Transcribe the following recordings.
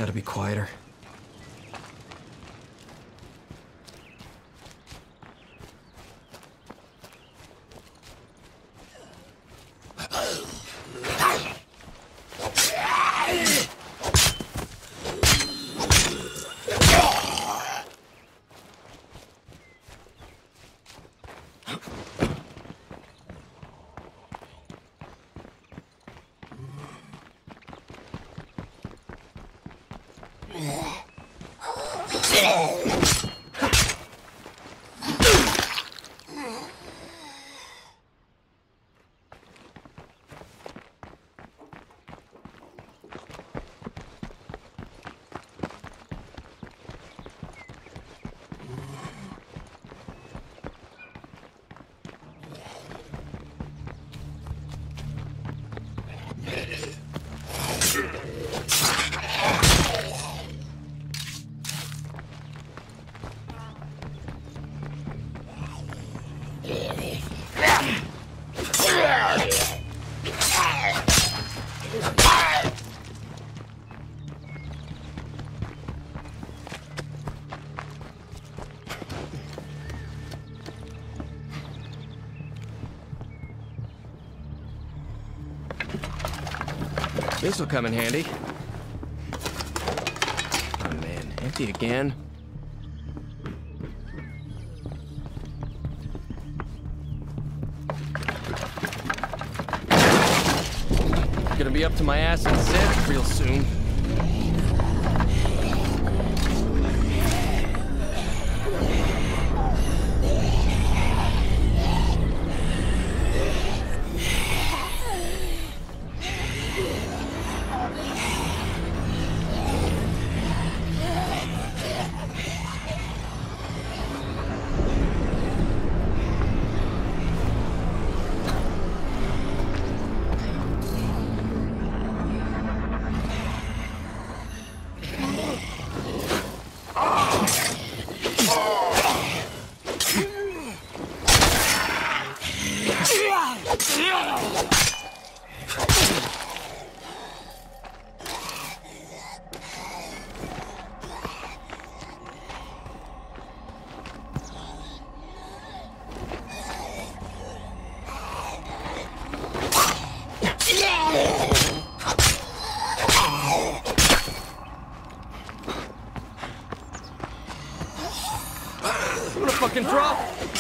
Gotta be quieter. This'll come in handy. Oh man, empty again. Gonna be up to my ass in zip real soon. I'm gonna fucking drop.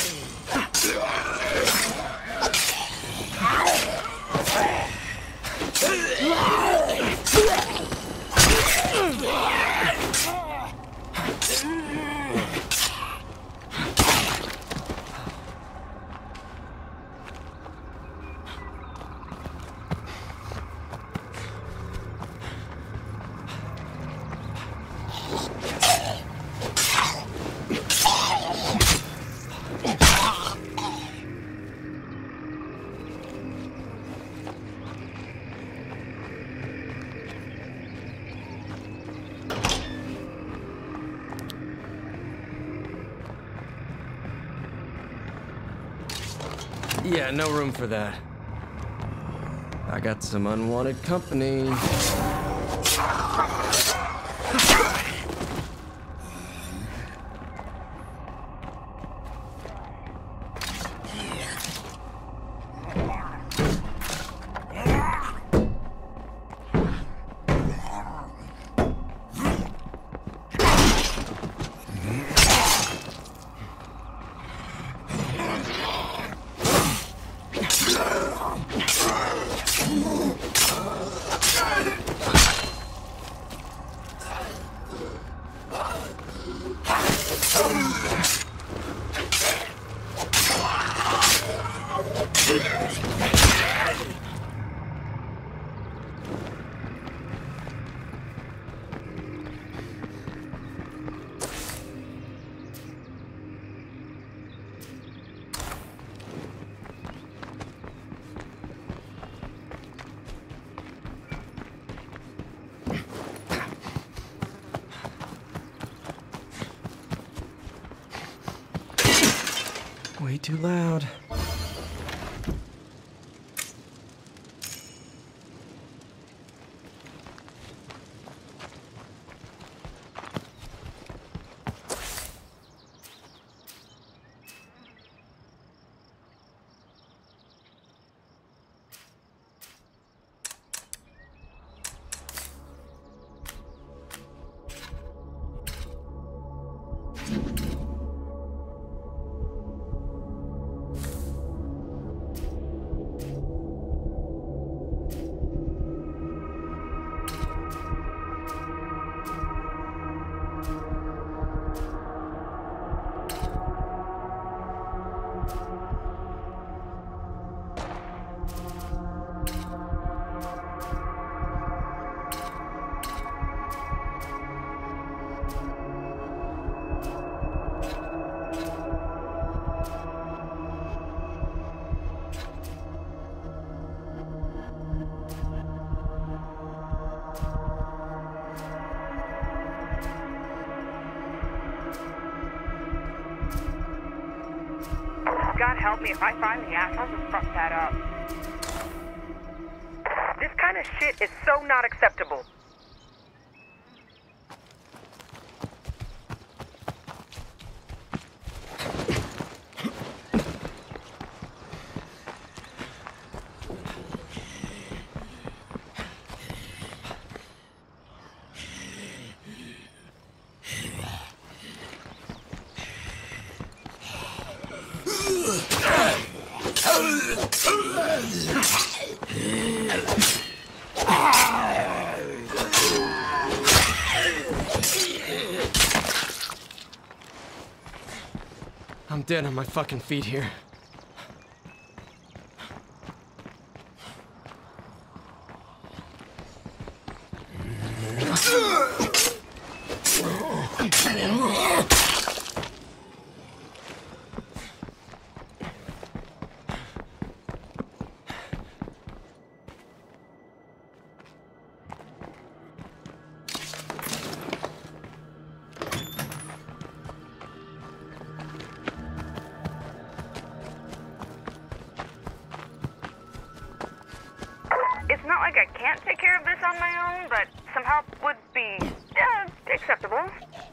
Yeah, no room for that. I got some unwanted company. Way too loud. God help me if I find the assholes who fucked that up. This kind of shit is so not acceptable. I'm dead on my fucking feet here. It's not like I can't take care of this on my own, but some help would be, acceptable.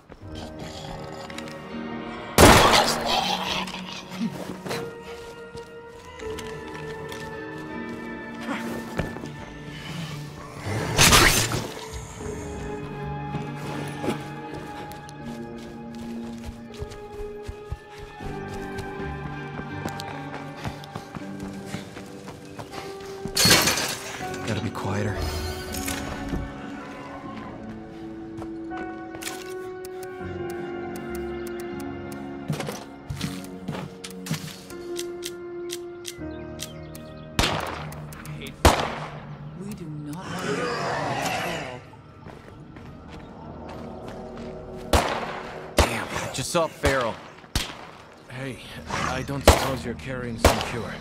Gotta be quieter. We do not want to get Damn, I just saw Farrell. Hey, I don't suppose you're carrying some cure.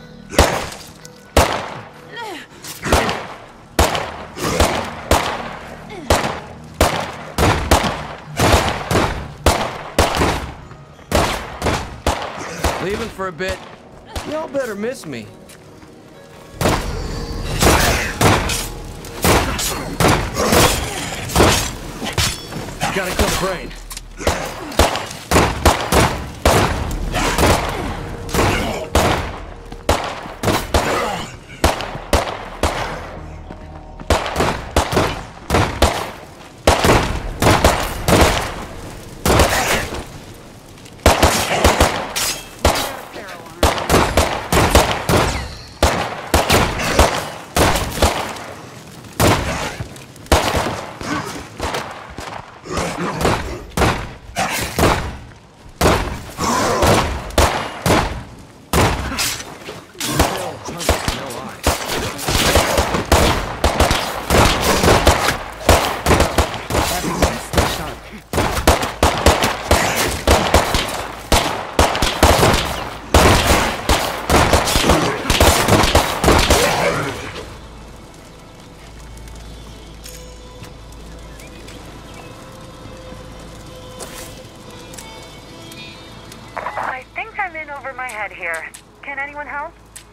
Leaving for a bit. Y'all better miss me. Gotta kill the brain. I think I'm in over my head here. Can anyone help?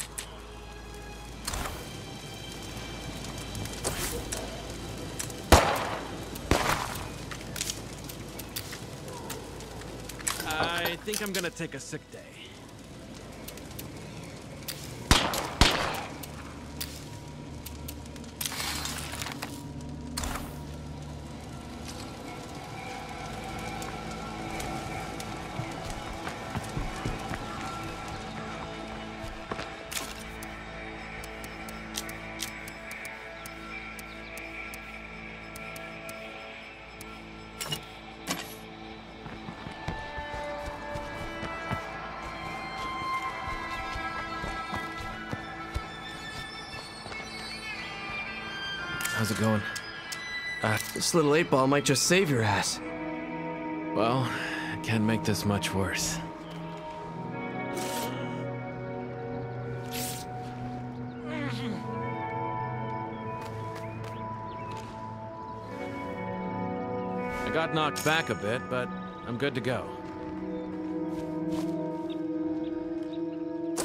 I think I'm gonna take a sick day. How's it going? This little 8-ball might just save your ass. Well, it can't make this much worse. I got knocked back a bit, but I'm good to go.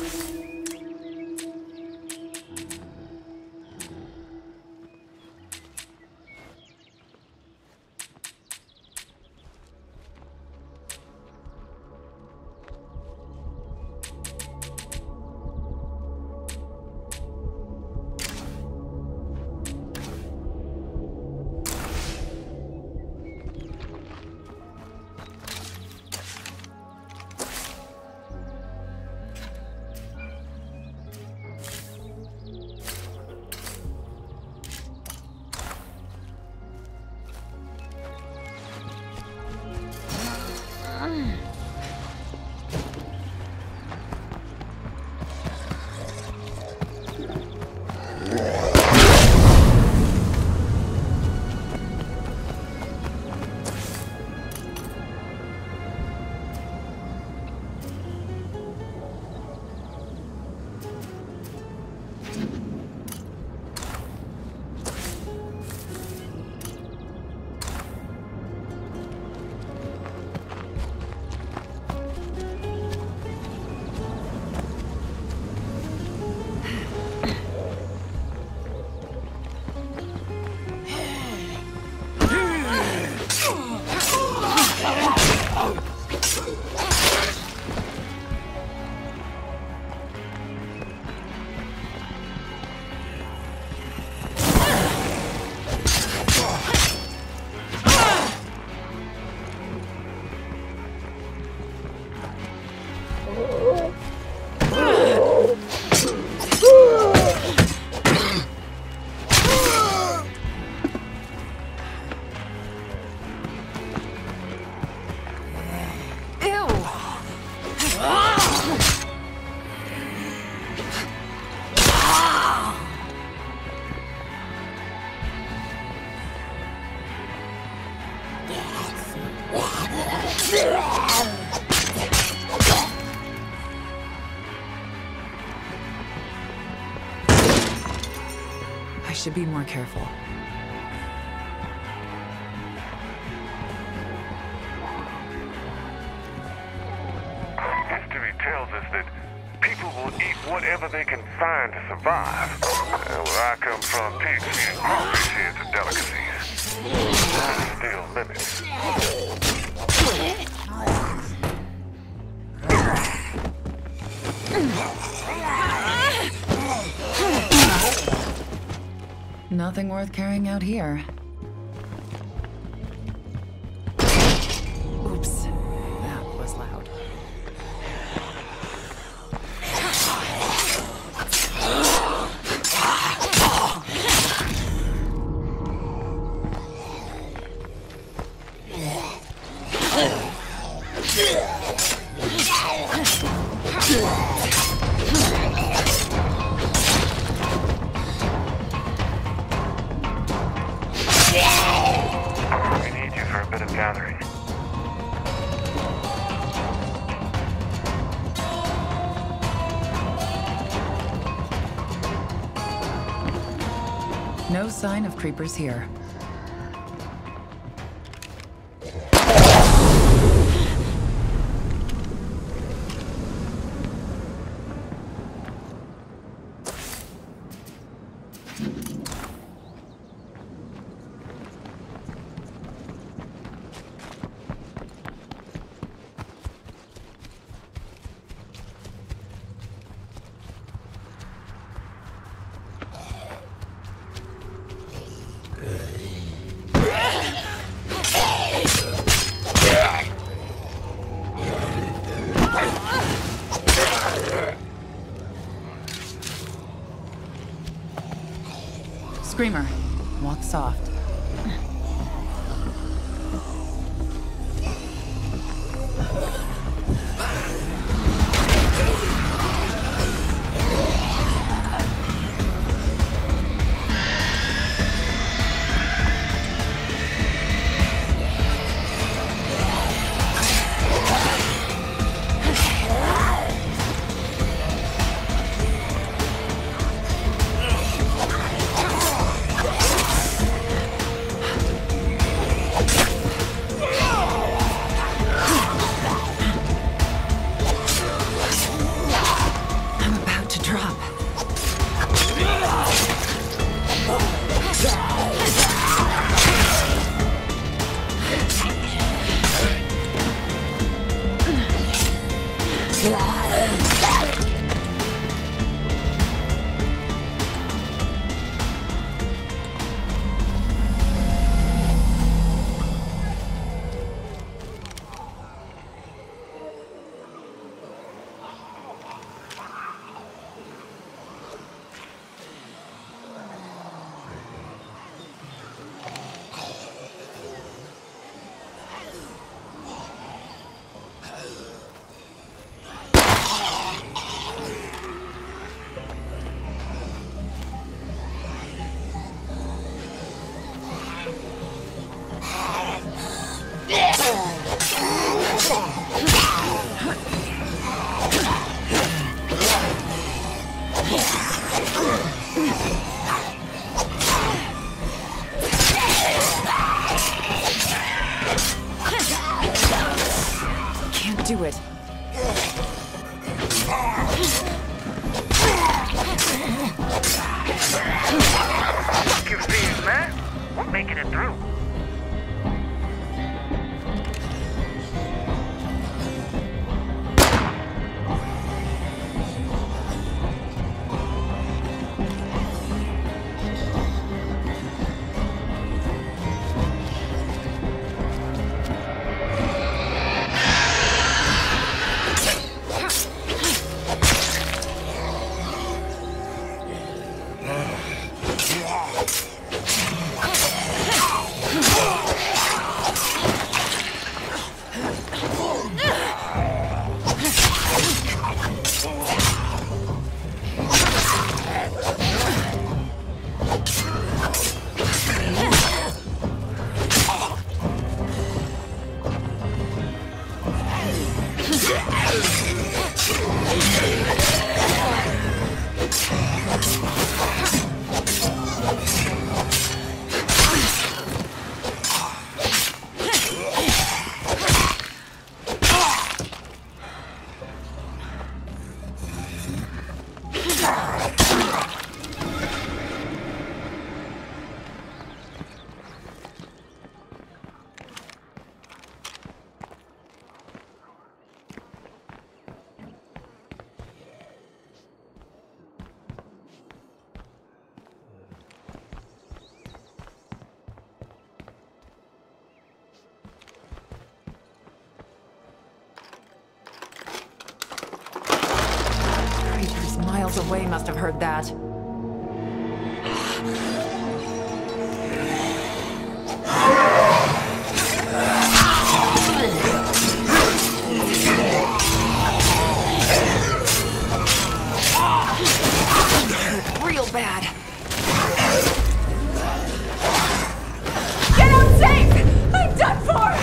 I should be more careful. History tells us that people will eat whatever they can find to survive. Where I come from, pigs and crawfish here to delicacies. Still limits. Nothing worth carrying out here. Oops, that was loud. We need you for a bit of gathering. No sign of creepers here. Screamer, walk soft. I'm about to drop. Can't do it. Confused, man. We're making it through. miles away must have heard that. Real bad. Get out safe! I'm done for!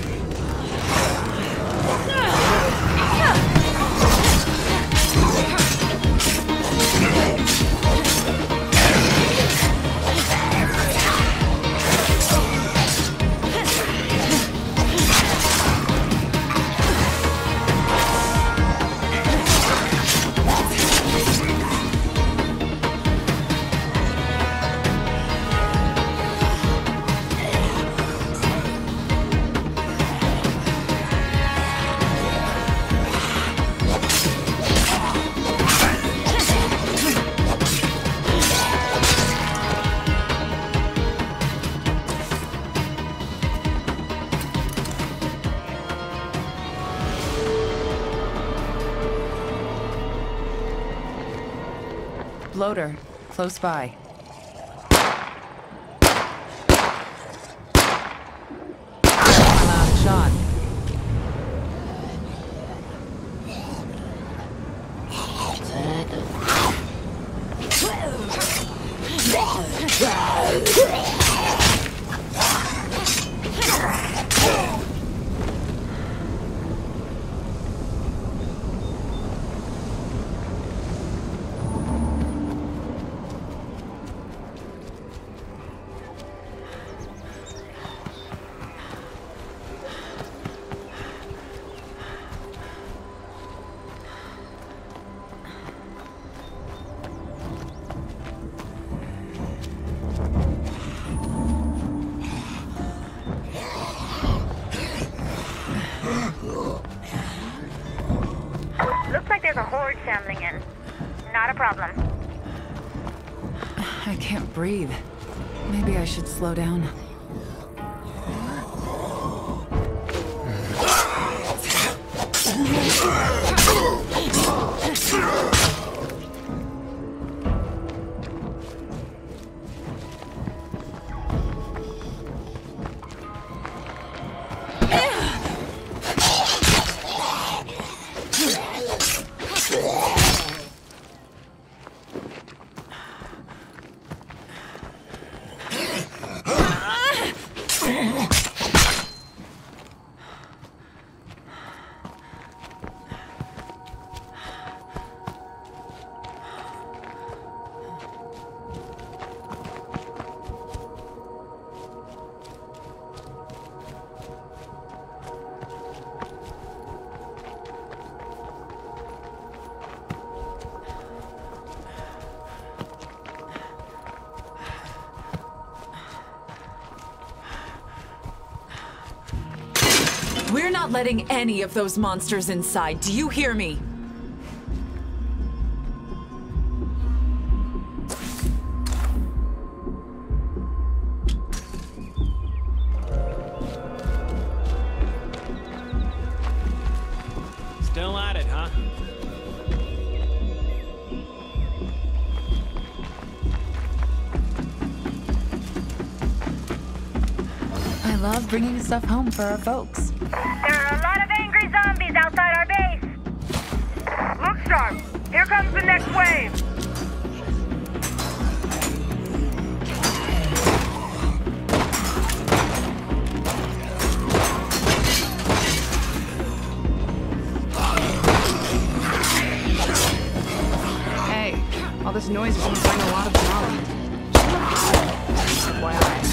Bloater, close by. I'm out of shot. Looks like there's a horde shambling in. Not a problem. I can't breathe. Maybe I should slow down. We're not letting any of those monsters inside. Do you hear me? Still at it, huh? I love bringing stuff home for our folks. There are a lot of angry zombies outside our base. Look sharp. Here comes the next wave. Hey, all this noise is going to bring a lot of knowledge. FYI.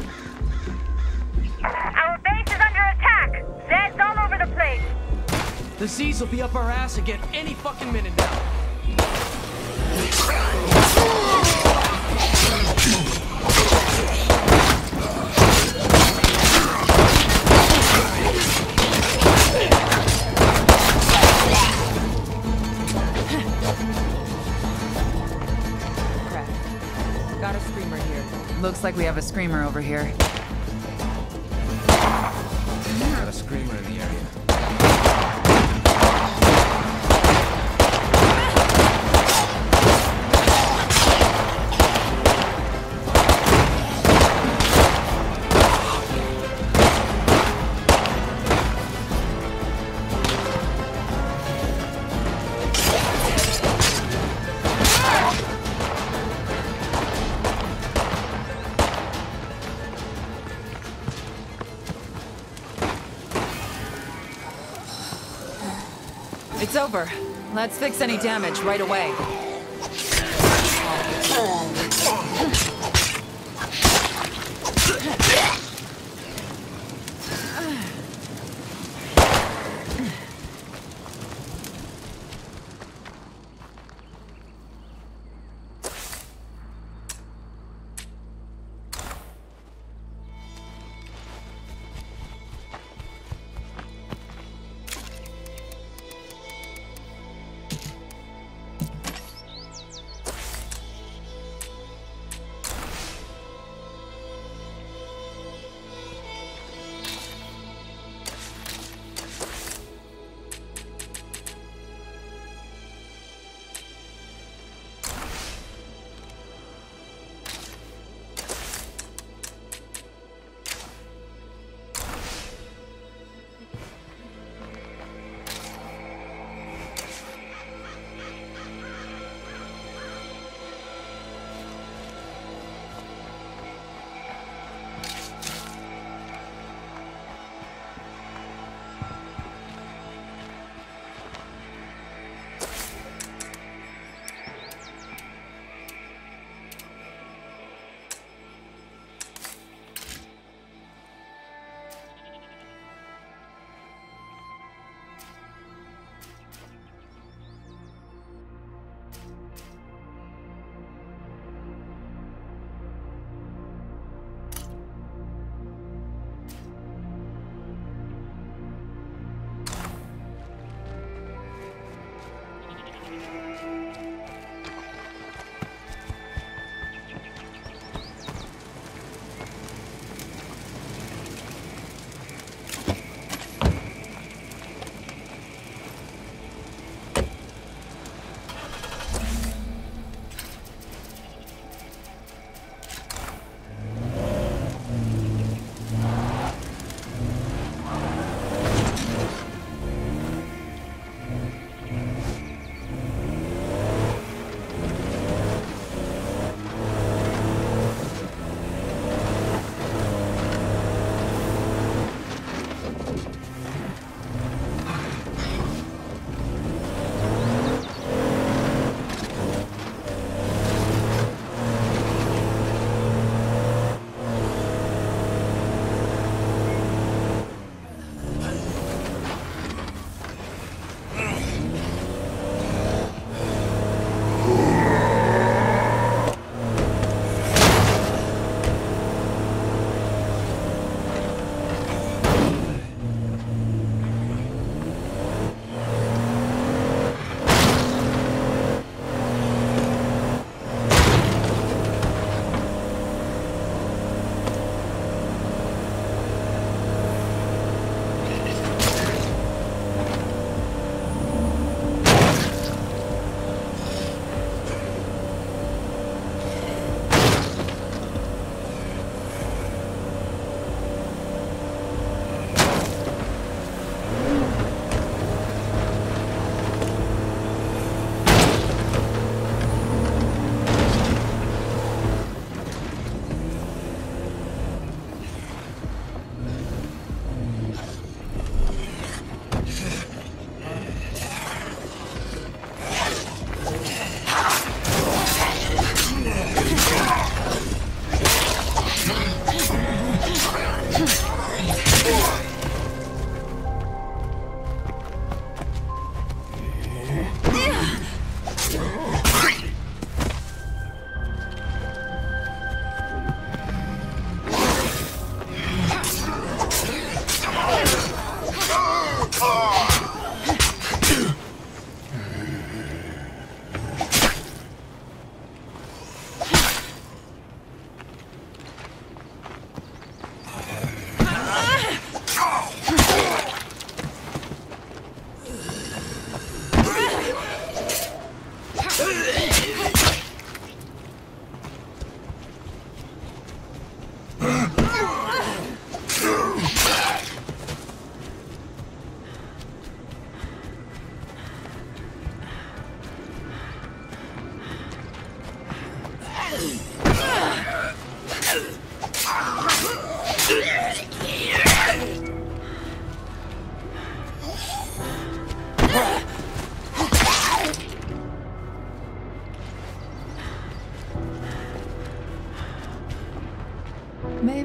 Our base is under attack. Zeds all over the place. The Z's will be up our ass again any fucking minute now. Crap. Got a screamer here. Looks like we have a screamer over here. Got a screamer in the area. It's over. Let's fix any damage right away.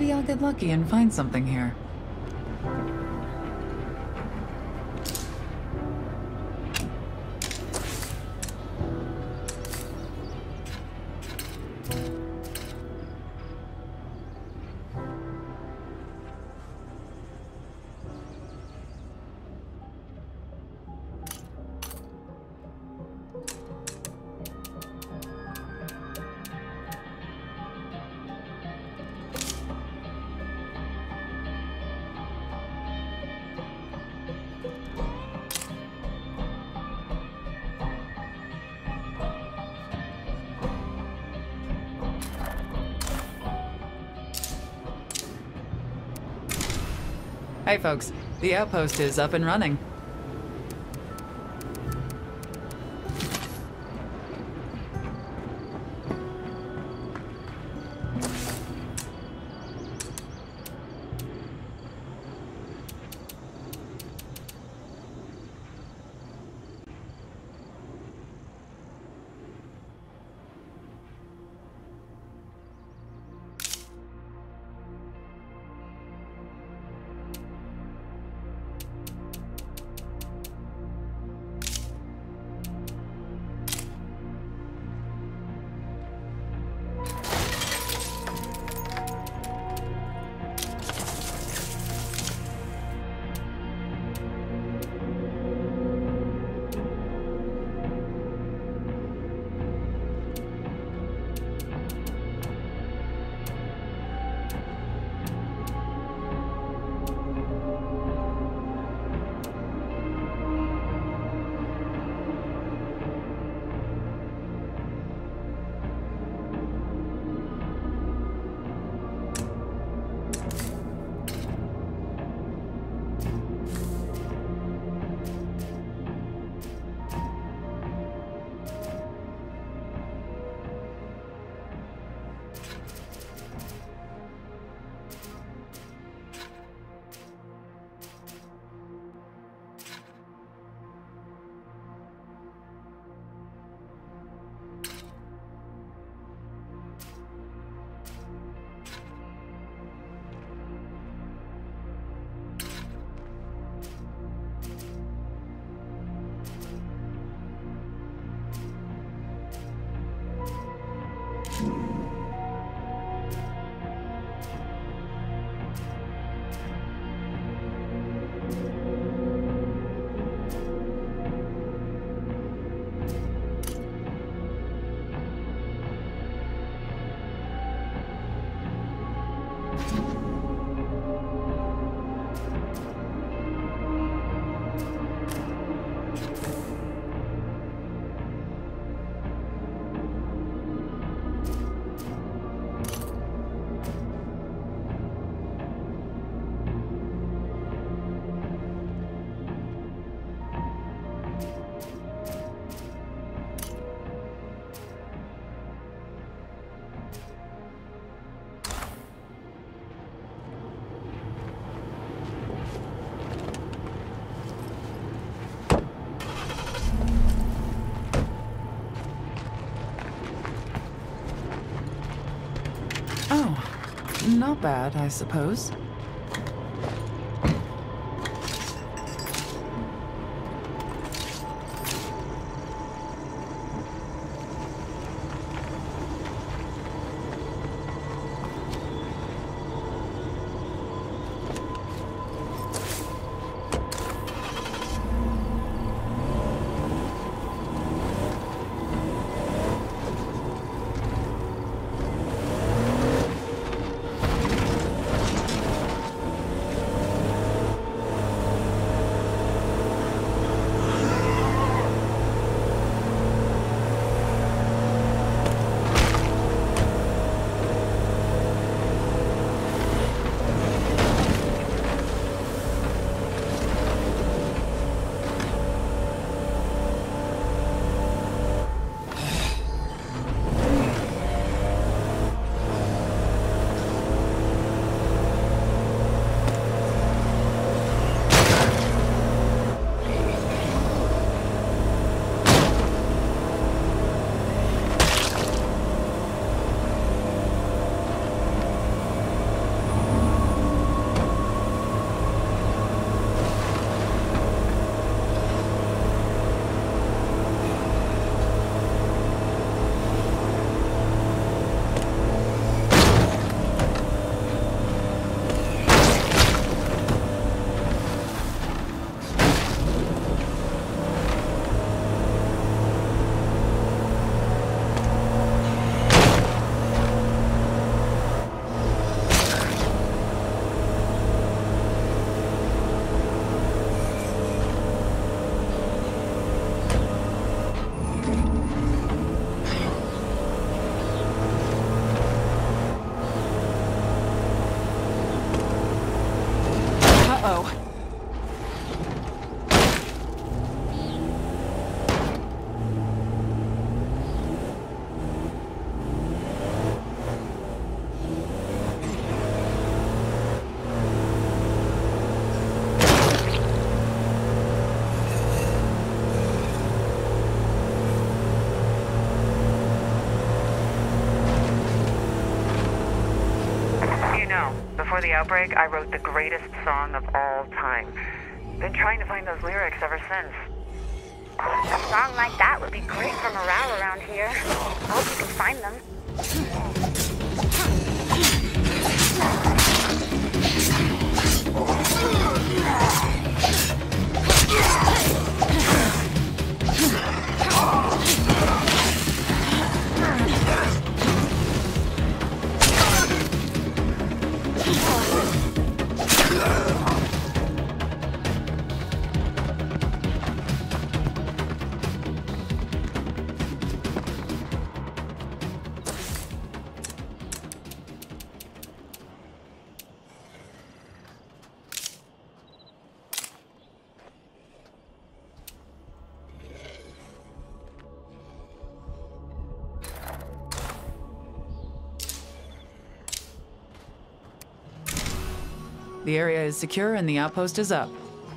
Maybe I'll get lucky and find something here. Hey folks, the outpost is up and running. Not bad, I suppose. before the outbreak, I wrote the greatest song of all time. Been trying to find those lyrics ever since. A song like that would be great for morale around here. I hope you can find them. The area is secure and the outpost is up.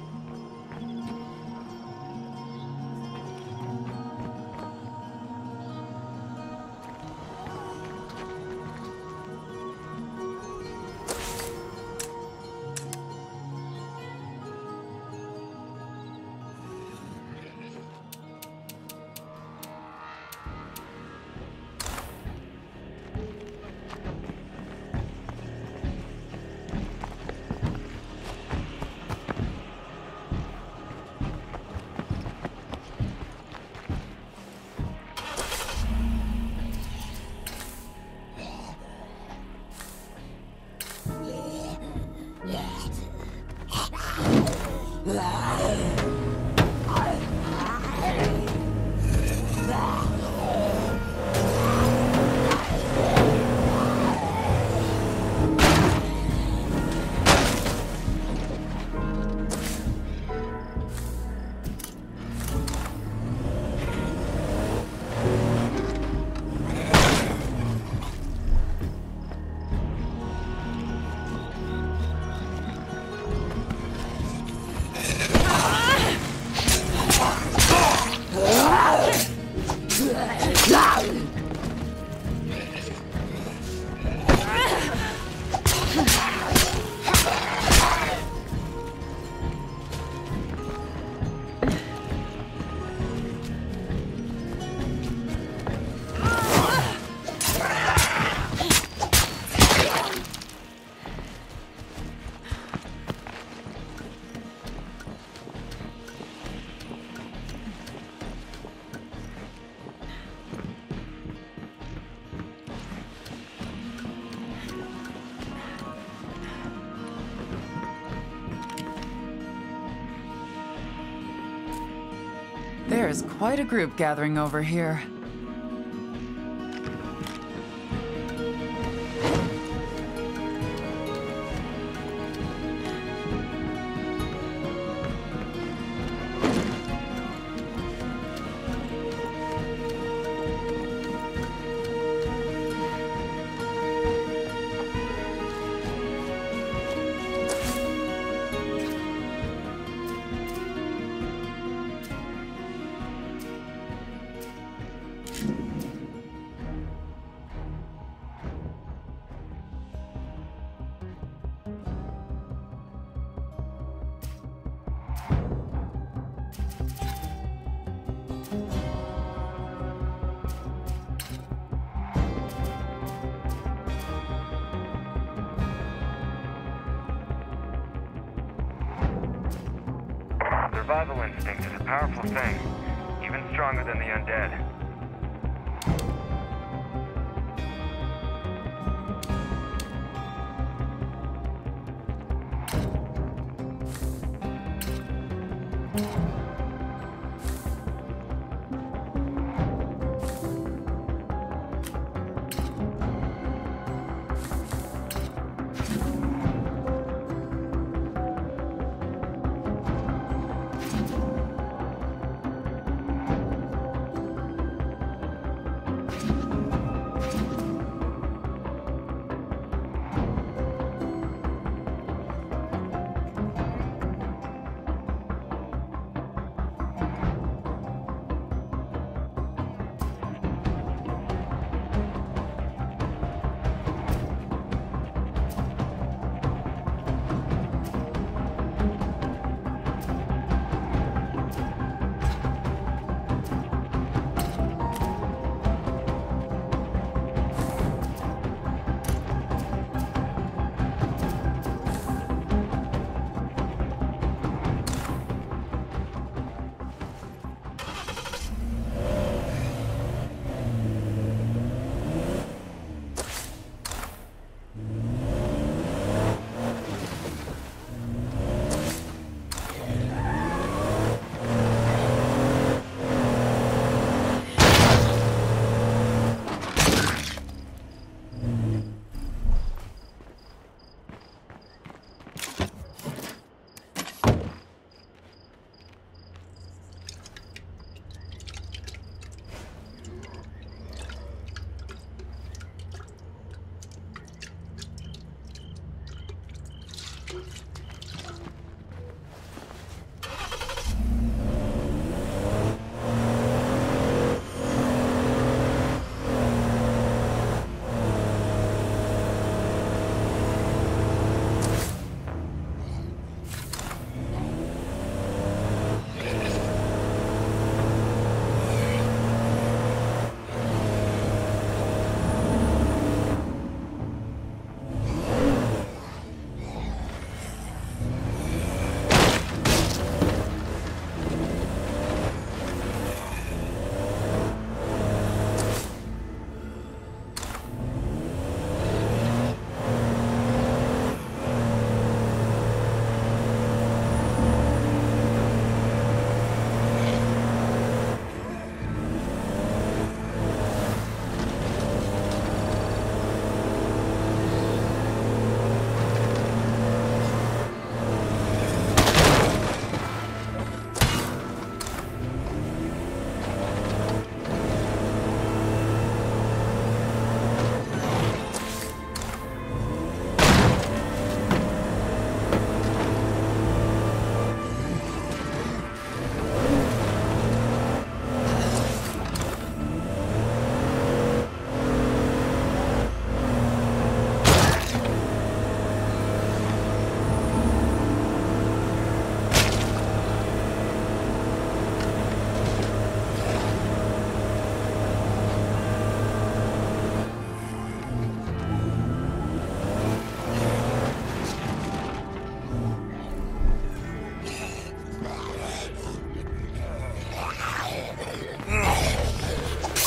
There's quite a group gathering over here. Survival instinct is a powerful thing, even stronger than the undead.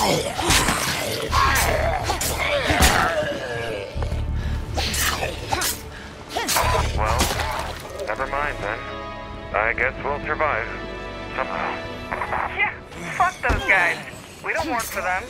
Well, never mind then. I guess we'll survive. Somehow. Yeah, fuck those guys. We don't work for them.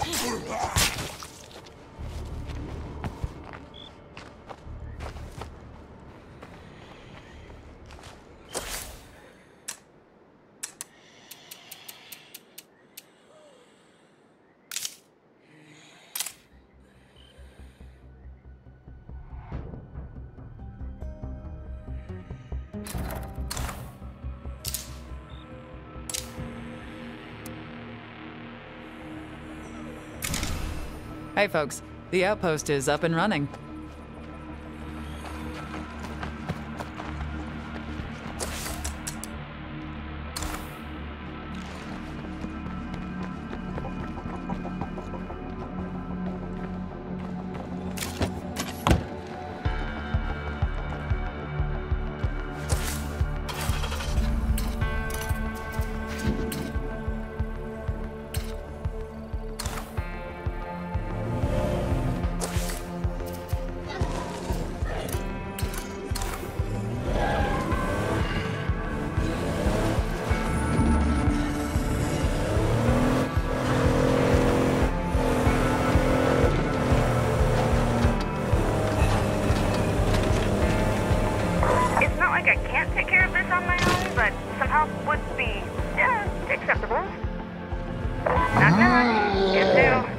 Hey folks, the outpost is up and running. Acceptable. Knock knock. Yes, do.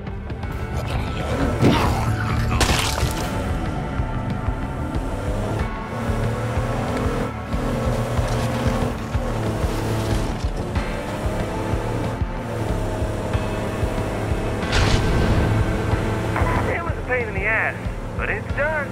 It was a pain in the ass, but it's done.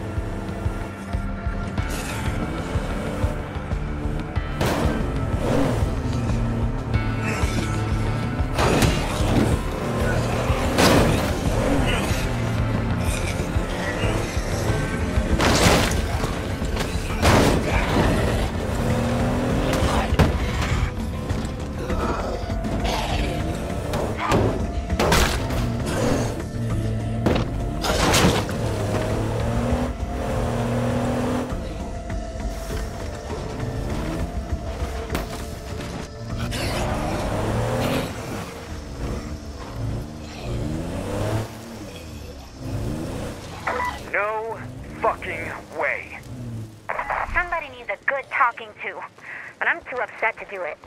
No fucking way. Somebody needs a good talking to, but I'm too upset to do it.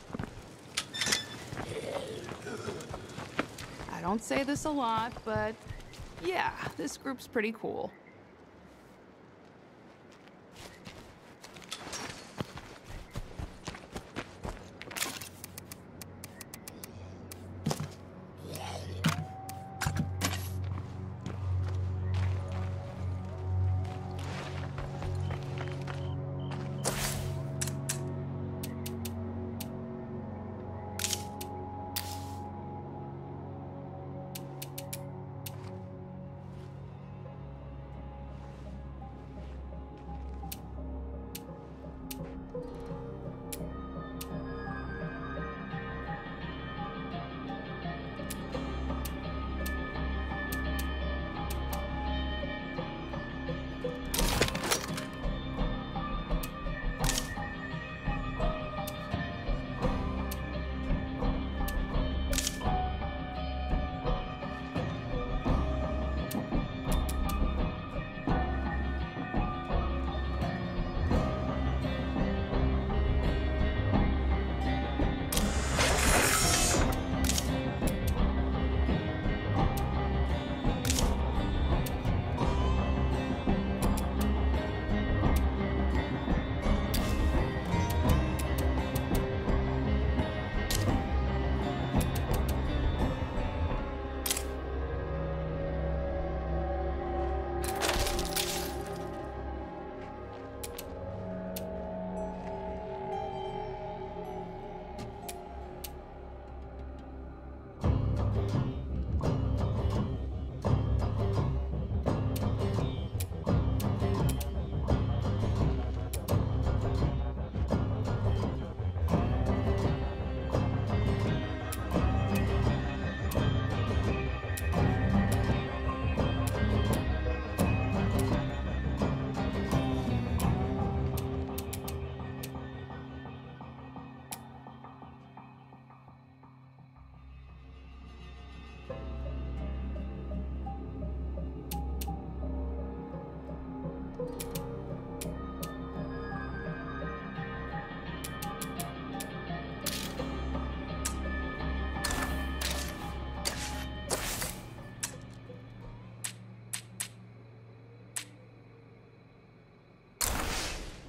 I don't say this a lot, but yeah, this group's pretty cool.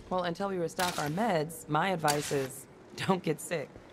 Well, until we restock our meds, my advice is don't get sick.